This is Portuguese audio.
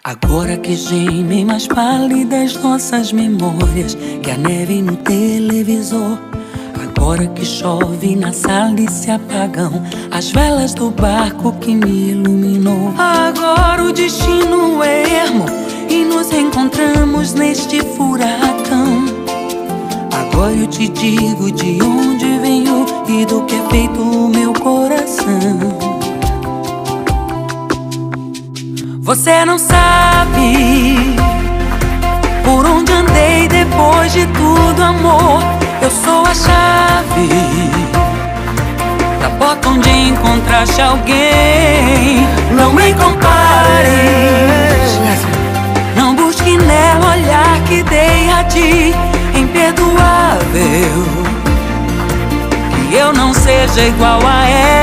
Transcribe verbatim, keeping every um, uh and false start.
Agora que gemem mais pálidas nossas memórias que a neve no televisor. Agora que chove na sala e se apagam as velas do barco que me iluminou. Agora o destino é ermo e nos encontramos neste furacão. Agora eu te digo de onde venho e do que é feito o meu coração. Você não sabe por onde andei depois de tudo, amor. Eu sou a chave da porta onde encontraste alguém. Não me compares, não busque nela olhar que dei a ti. Imperdoável que eu não seja igual a ela.